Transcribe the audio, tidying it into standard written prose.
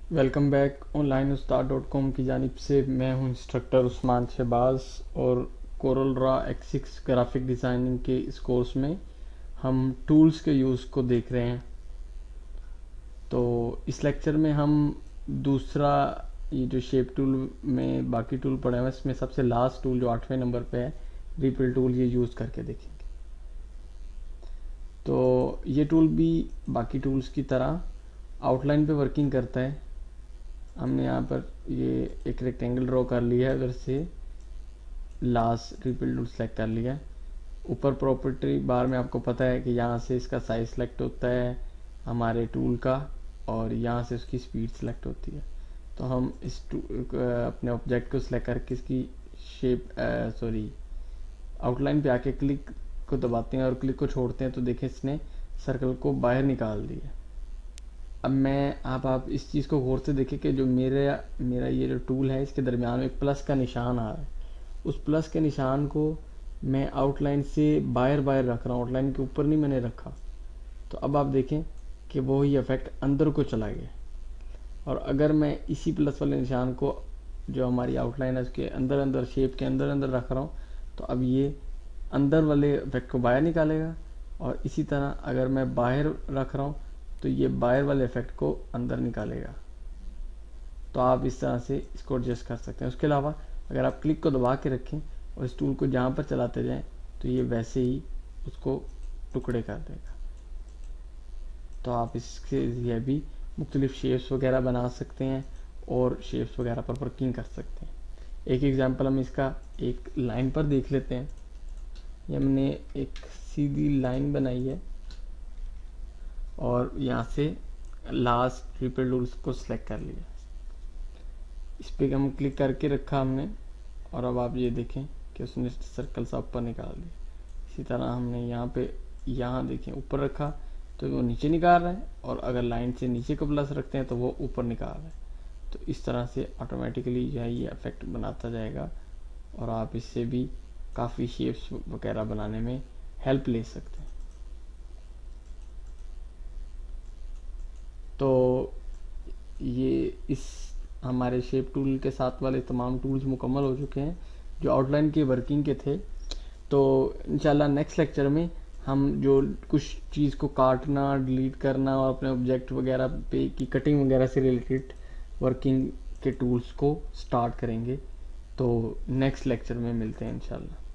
Welcome back onlineustaad.com की जानिब से मैं हूं इंस्ट्रक्टर उस्मान शहबाज। और Corel Draw X6 graphic designing के इस कोर्स में हम टूल्स के यूज़ को देख रहे हैं। तो इस लेक्चर में हम दूसरा, ये जो शेप टूल में बाकी टूल पड़े हुए हैं इसमें सबसे लास्ट टूल जो 8वें नंबर पे है, रिपल टूल, ये यूज़ करके देखेंगे। तो ये टूल भी बाकी टूल्स की तरह आउटलाइन पे वर्किंग करता है। हमने यहाँ पर ये एक रेक्टेंगल ड्रॉ कर लिया है, उधर से लास्ट रिपल टूल सेलेक्ट कर लिया है। ऊपर प्रॉपर्टी बार में आपको पता है कि यहाँ से इसका साइज सेलेक्ट होता है हमारे टूल का, और यहाँ से उसकी स्पीड सेलेक्ट होती है। तो हम इस अपने ऑब्जेक्ट को सिलेक्ट करके इसकी शेप आउटलाइन पे आके क्लिक को दबाते हैं और क्लिक को छोड़ते हैं तो देखें इसने सर्कल को बाहर निकाल दिया। अब मैं आप इस चीज़ को गौर से देखें कि जो मेरा ये जो टूल है इसके दरमियान में एक प्लस का निशान आ रहा है। उस प्लस के निशान को मैं आउटलाइन से बाहर रख रहा हूँ, आउटलाइन के ऊपर नहीं मैंने रखा। तो अब आप देखें कि वो ही इफेक्ट अंदर को चला गया। और अगर मैं इसी प्लस वाले निशान को जो हमारी आउटलाइन है उसके अंदर शेप के अंदर रख रहा हूँ, तो अब ये अंदर वाले इफेक्ट को बाहर निकालेगा। और इसी तरह अगर मैं बाहर रख रहा हूँ तो ये बाहर वाले इफेक्ट को अंदर निकालेगा। तो आप इस तरह से इसको एडजस्ट कर सकते हैं। उसके अलावा अगर आप क्लिक को दबा के रखें और इस टूल को जहाँ पर चलाते जाएं तो ये वैसे ही उसको टुकड़े कर देगा। तो आप इसके लिए भी मुख्तलिफ शेप्स वगैरह बना सकते हैं और शेप्स वगैरह पर वर्किंग कर सकते हैं। एक एग्जांपल हम इसका एक लाइन पर देख लेते हैं। ये हमने एक सीधी लाइन बनाई है और यहाँ से लास्ट ट्रिपल टूल्स को सिलेक्ट कर लिया, इस पे हम क्लिक करके रखा हमने, और अब आप ये देखें कि उसने सर्कल सा ऊपर निकाल दिया। इसी तरह हमने यहाँ देखें ऊपर रखा तो वो नीचे निकाल रहा है, और अगर लाइन से नीचे को प्लस रखते हैं तो वो ऊपर निकाल रहा है। तो इस तरह से ऑटोमेटिकली जो है ये इफेक्ट बनाता जाएगा और आप इससे भी काफ़ी शेप्स वगैरह बनाने में हेल्प ले सकते हैं। तो ये इस हमारे शेप टूल के साथ वाले तमाम टूल्स मुकम्मल हो चुके हैं जो आउटलाइन के वर्किंग के थे। तो इंशाल्लाह नेक्स्ट लेक्चर में हम जो कुछ चीज़ को काटना, डिलीट करना और अपने ऑब्जेक्ट वगैरह पे की कटिंग वगैरह से रिलेटेड वर्किंग के टूल्स को स्टार्ट करेंगे। तो नेक्स्ट लेक्चर में मिलते हैं इंशाल्लाह।